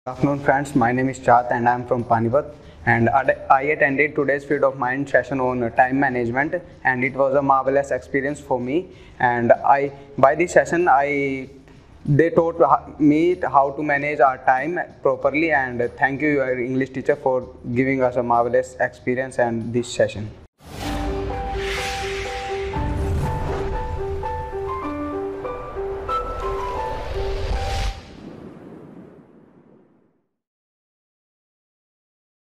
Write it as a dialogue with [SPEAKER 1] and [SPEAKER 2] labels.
[SPEAKER 1] Good afternoon friends, my name is Chat and I am from Panipat, and I attended today's Field of Mind session on time management, and it was a marvelous experience for me. And by this session they taught me how to manage our time properly, and thank you your English teacher for giving us a marvelous experience and this session.